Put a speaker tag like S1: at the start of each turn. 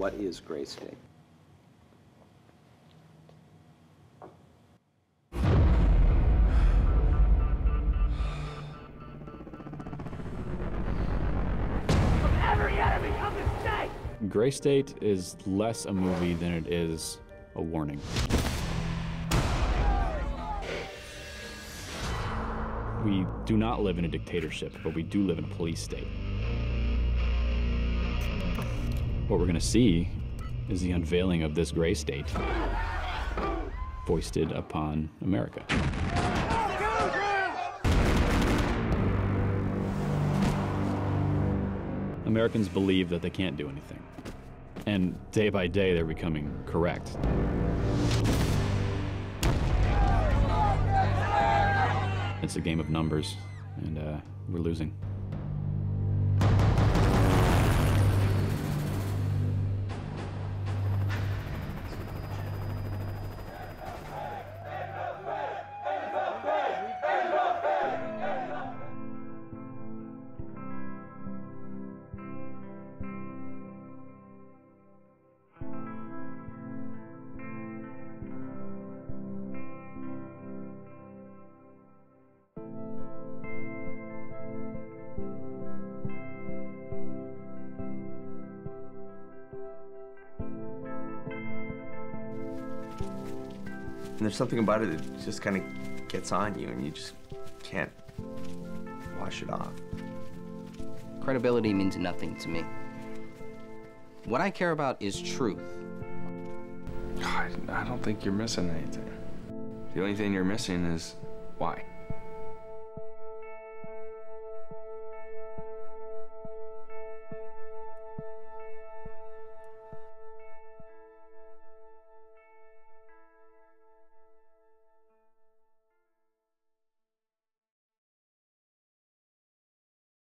S1: What is gray state?
S2: Gray State is less a movie than it is a warning. We do not live in a dictatorship, but we do live in a police state. What we're gonna see is the unveiling of this gray state foisted upon America. Americans believe that they can't do anything. And day by day, they're becoming correct. It's a game of numbers, and we're losing.
S3: And there's something about it that just kind of gets on you and you just can't wash it off.
S4: Credibility means nothing to me. What I care about is truth.
S5: I don't think you're missing anything. The only thing you're missing is why.